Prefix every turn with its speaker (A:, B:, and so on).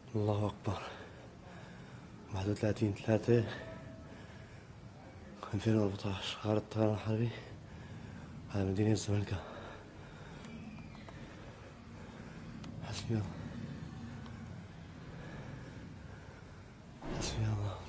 A: الله أكبر. 31/3/2014 غارة الطيران الحربي على مدينة الزمالكة. حسبي الله. حسبي الله.